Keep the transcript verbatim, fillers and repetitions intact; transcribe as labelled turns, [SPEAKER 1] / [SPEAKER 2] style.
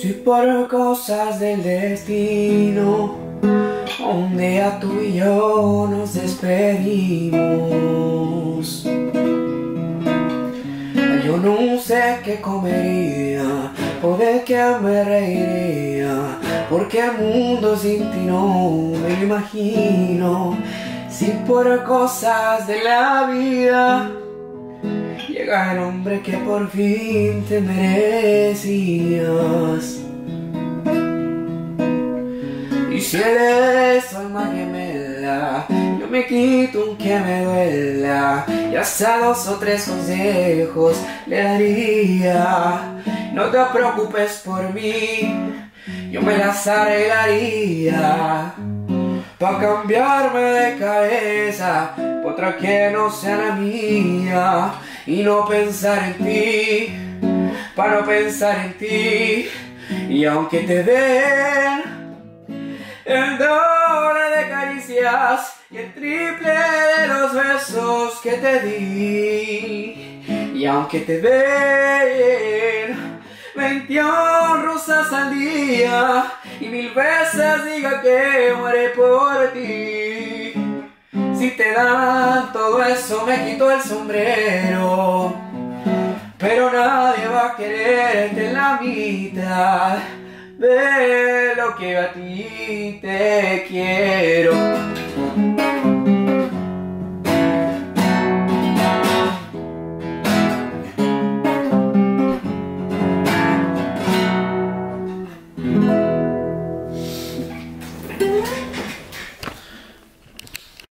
[SPEAKER 1] Si por cosas del destino un día tú y yo nos despedimos, yo no sé qué comería o de qué me reiría, porque el mundo sin ti no me lo imagino. Si por cosas de la vida llega el hombre que por fin te merecías, y si eres tu alma gemela, yo me quito aunque me duela, y hasta dos o tres consejos le daría. No te preocupes por mí, yo me las arreglaría, pa' cambiarme de cabeza por otra que no sea la mía, y no pensar en ti, para no pensar en ti. Y aunque te den el doble de caricias y el triple de los besos que te di, y aunque te den veintiún rosas al día y mil veces diga que muere por ti, si te dan todo eso me quito el sombrero, pero nadie va a quererte la mitad de lo que a ti te quiero.